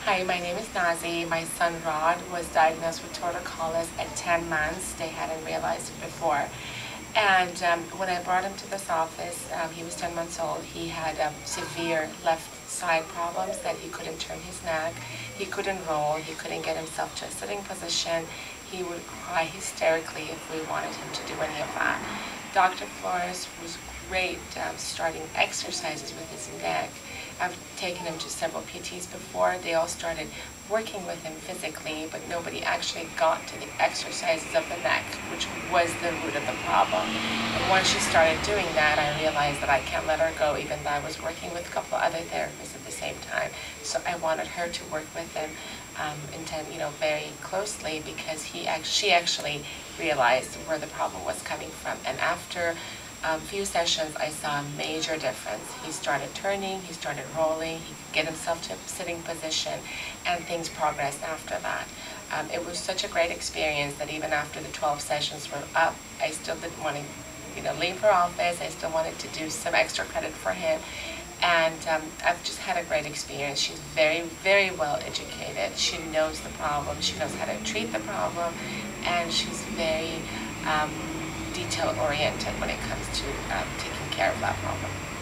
Hi, my name is Nazi. My son Rod was diagnosed with torticollis at 10 months. They hadn't realized it before. And when I brought him to this office, he was 10 months old. He had severe left side problems that he couldn't turn his neck, he couldn't roll, he couldn't get himself to a sitting position. He would cry hysterically if we wanted him to do any of that. Dr. Flores was great starting exercises with his neck. I've taken him to several PTs before. They all started working with him physically, but nobody actually got to the exercises of the neck, which was the root of the problem. And once she started doing that, I realized that I can't let her go, even though I was working with a couple of other therapists at the same time. So I wanted her to work with him very closely, because she actually realized where the problem was coming from. And after a few sessions, I saw a major difference. He started turning, he started rolling, he could get himself to a sitting position, and things progressed after that. It was such a great experience that even after the 12 sessions were up, I still didn't want to leave her office. I still wanted to do some extra credit for him. And I've just had a great experience. She's very, very well educated. She knows the problem. She knows how to treat the problem. And she's very detail-oriented when it comes to taking care of that problem.